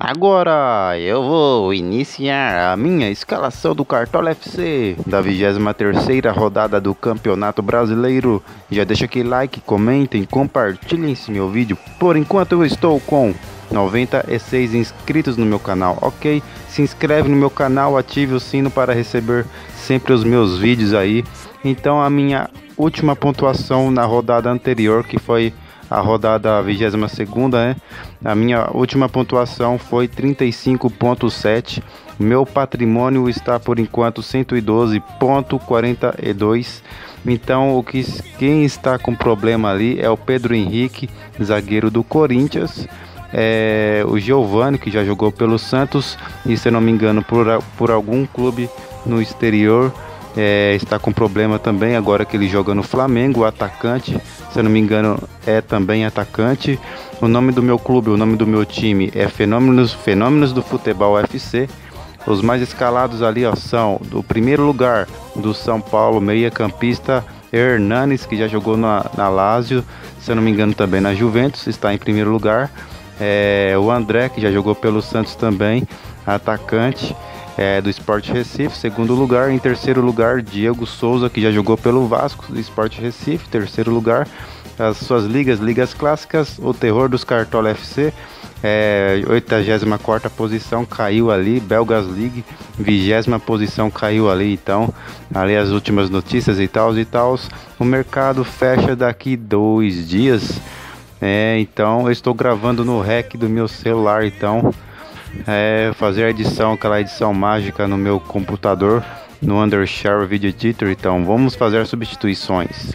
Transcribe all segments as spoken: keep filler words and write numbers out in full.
Agora eu vou iniciar a minha escalação do Cartola F C da vigésima terceira rodada do Campeonato Brasileiro. Já deixa aquele like, comentem, compartilhem esse meu vídeo. Por enquanto eu estou com noventa e seis inscritos no meu canal, ok? Se inscreve no meu canal, ative o sino para receber sempre os meus vídeos aí. Então a minha última pontuação na rodada anterior, que foi a rodada vigésima segunda, né? A minha última pontuação foi trinta e cinco ponto sete. Meu patrimônio está por enquanto cento e doze ponto quarenta e dois. Então o que quem está com problema ali é o Pedro Henrique, zagueiro do Corinthians. É, o Giovani, que já jogou pelo Santos e, se eu não me engano, por, por algum clube no exterior. É, está com problema também agora que ele joga no Flamengo. O atacante, se eu não me engano, é também atacante. O nome do meu clube, o nome do meu time é Fenômenos, Fenômenos do Futebol F C. Os mais escalados ali, ó, são do primeiro lugar do São Paulo, meia campista Hernanes, que já jogou na, na Lazio, se eu não me engano também na Juventus, está em primeiro lugar. É, o André, que já jogou pelo Santos também, atacante. É, do Sport Recife, segundo lugar. Em terceiro lugar, Diego Souza, que já jogou pelo Vasco, do Sport Recife, terceiro lugar. As suas ligas, ligas clássicas, o terror dos Cartola F C, é, oitagésima quarta posição, caiu ali. Belgas League, vigésima posição, caiu ali. Então, ali as últimas notícias e tal e tal. O mercado fecha daqui dois dias. É, então, eu estou gravando no rec do meu celular, então... É, fazer a edição, aquela edição mágica no meu computador, no Undershare Video Editor. Então vamos fazer as substituições.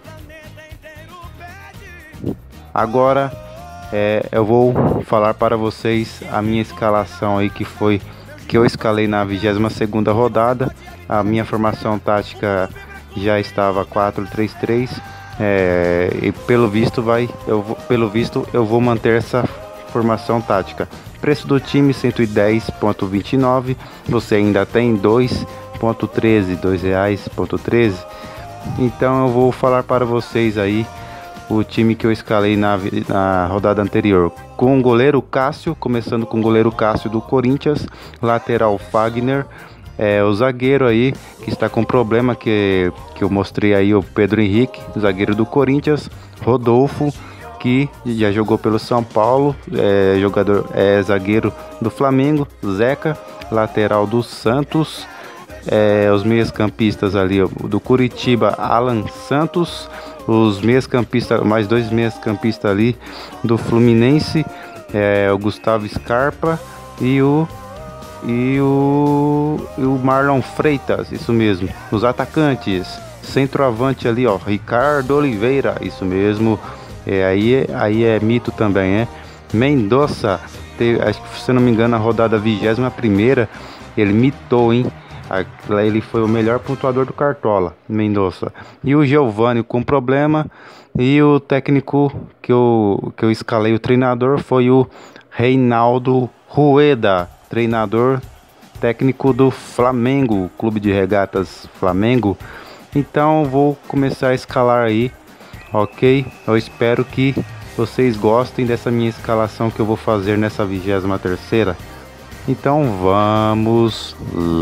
Agora é, eu vou falar para vocês a minha escalação aí, que foi que eu escalei na vigésima segunda rodada. A minha formação tática já estava quatro três três, é, e pelo visto vai eu vou, pelo visto eu vou manter essa formação tática. Preço do time cento e dez ponto vinte e nove. Você ainda tem dois ponto treze, dois reais ponto treze. Então eu vou falar para vocês aí o time que eu escalei na, na rodada anterior. Com o goleiro Cássio, começando com o goleiro Cássio do Corinthians, lateral Fagner, é, o zagueiro aí que está com problema, que, que eu mostrei aí, o Pedro Henrique, zagueiro do Corinthians. Rodolfo, que já jogou pelo São Paulo, é, jogador, é zagueiro do Flamengo. Zeca, lateral do Santos. É, os meias campistas ali, ó, do Curitiba, Alan Santos. Os meias campistas, mais dois meias campistas ali do Fluminense, é, o Gustavo Scarpa e o e o, e o Marlon Freitas, isso mesmo. Os atacantes, centroavante ali, ó, Ricardo Oliveira, isso mesmo. É, aí, aí é mito também, é. Mendonça, teve, acho que, se não me engano, na rodada vigésima primeira, ele mitou, hein? Ele foi o melhor pontuador do Cartola, Mendonça. E o Giovani com problema. E o técnico que eu, que eu escalei, o treinador, foi o Reinaldo Rueda, treinador técnico do Flamengo, Clube de Regatas Flamengo. Então vou começar a escalar aí. Ok, eu espero que vocês gostem dessa minha escalação que eu vou fazer nessa vigésima terceira. Então vamos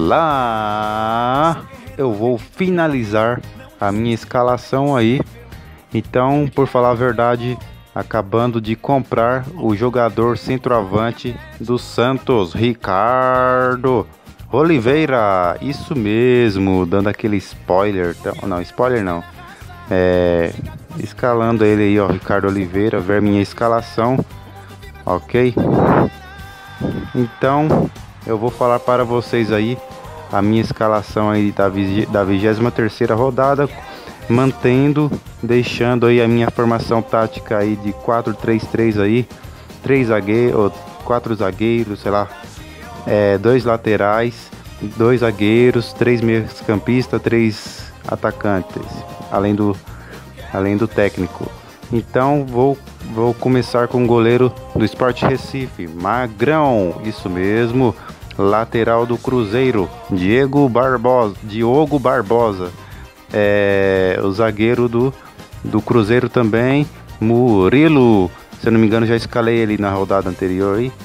lá. Eu vou finalizar a minha escalação aí. Então, por falar a verdade, acabando de comprar o jogador centroavante do Santos, Ricardo Oliveira. Isso mesmo, dando aquele spoiler. Não, spoiler não. É, escalando ele aí, ó, Ricardo Oliveira, ver minha escalação, ok? Então, eu vou falar para vocês aí a minha escalação aí da, da vigésima terceira rodada, mantendo, deixando aí a minha formação tática aí de quatro três três aí, três zagueiros, quatro zagueiros, sei lá, é, dois laterais, dois zagueiros, três meios campistas, três atacantes, além do, além do técnico. Então vou, vou começar com o goleiro do Sport Recife, Magrão, isso mesmo. Lateral do Cruzeiro, Diego Barbosa, Diogo Barbosa. É, o zagueiro do, do Cruzeiro também, Murilo. Se eu não me engano, já escalei ele na rodada anterior aí.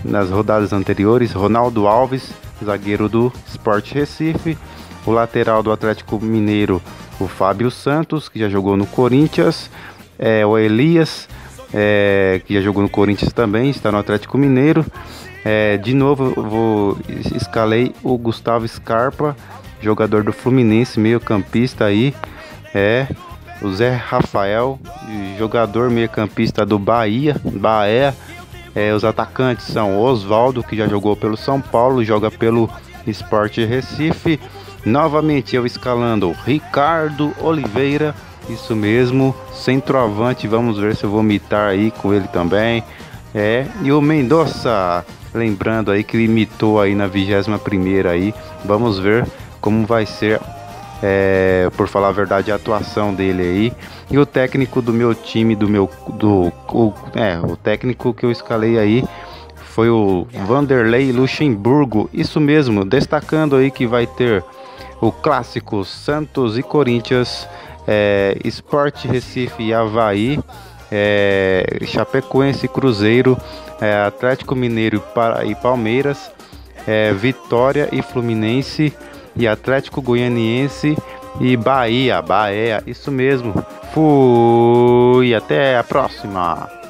nas rodadas anteriores, Ronaldo Alves, zagueiro do Sport Recife, o lateral do Atlético Mineiro, o Fábio Santos, que já jogou no Corinthians, é, o Elias, é, que já jogou no Corinthians também, está no Atlético Mineiro. É, de novo, eu vou escalei o Gustavo Scarpa, jogador do Fluminense, meio campista aí, é, o Zé Rafael, jogador meio campista do Bahia, Bahia. É, os atacantes são Osvaldo, que já jogou pelo São Paulo, joga pelo Sport Recife. Novamente eu escalando Ricardo Oliveira, isso mesmo, centroavante, vamos ver se eu vou imitar aí com ele também. É, e o Mendonça, lembrando aí que ele imitou aí na vigésima primeira aí, vamos ver como vai ser, é, por falar a verdade, a atuação dele aí. E o técnico do meu time, do meu, do, o, é, o técnico que eu escalei aí foi o Vanderlei Luxemburgo, isso mesmo, destacando aí que vai ter o clássico Santos e Corinthians, é, Sport Recife e Avaí, é, Chapecoense e Cruzeiro, é, Atlético Mineiro e Palmeiras, é, Vitória e Fluminense, e Atlético Goianiense e Bahia, Bahia, isso mesmo. Fui, até a próxima.